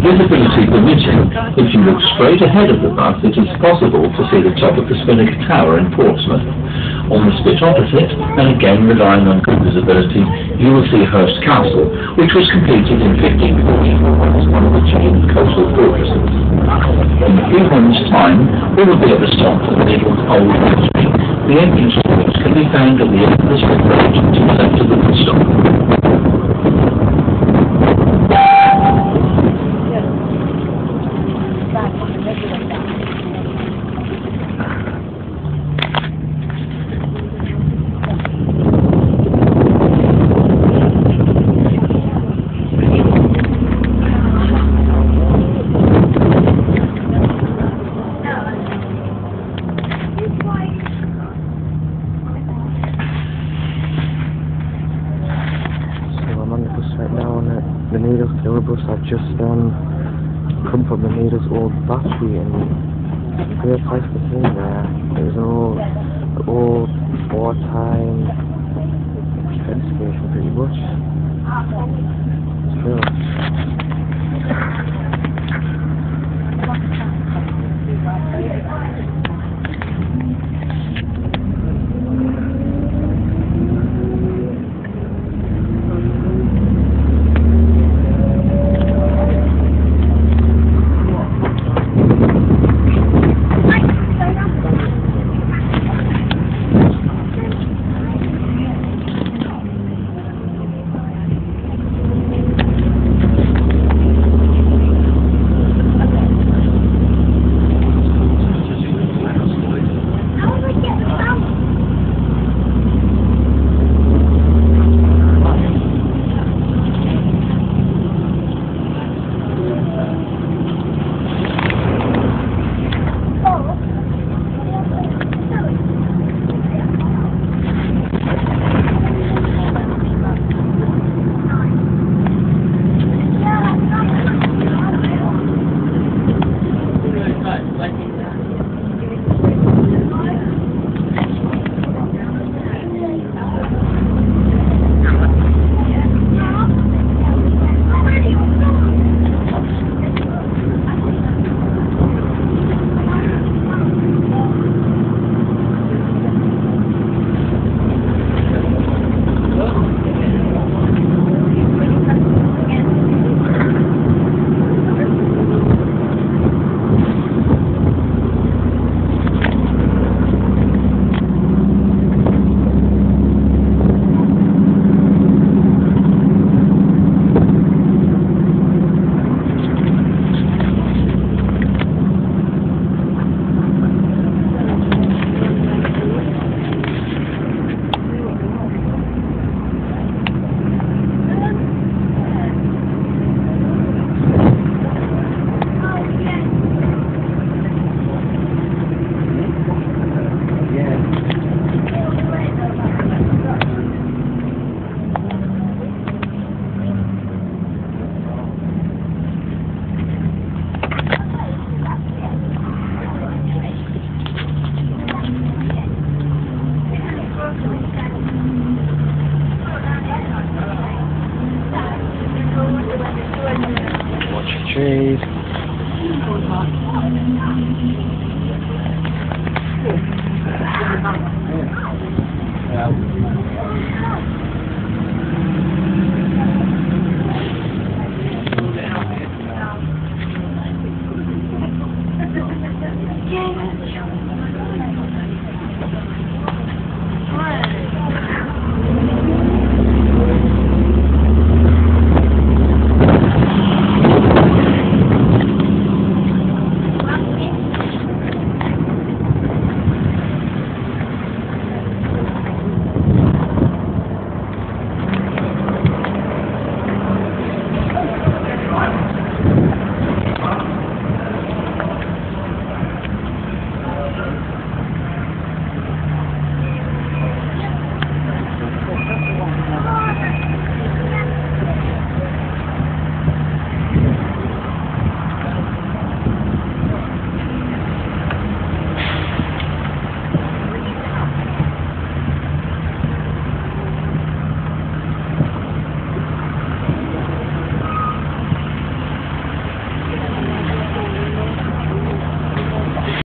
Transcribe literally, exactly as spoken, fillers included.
Visibility permitting, if you look straight ahead of the bus, it is possible to see the top of the Spinnaker Tower in Portsmouth. On the spit opposite, and again relying on good visibility, you will see Hurst Castle, which was completed in fifteen forty-four as one of the chain of coastal fortresses. In a few moments' time, we will be at the stop of Needle's Old Factory. The entrance to which can be found at the end of the spit bridge to the left of the bus stop. Right now on the, the Needles Killer bus. I've just um, come from the Needles Old Battery, and it's a great place to see there. It was an old, an old wartime defence station pretty much. It's cool. Watch your trees.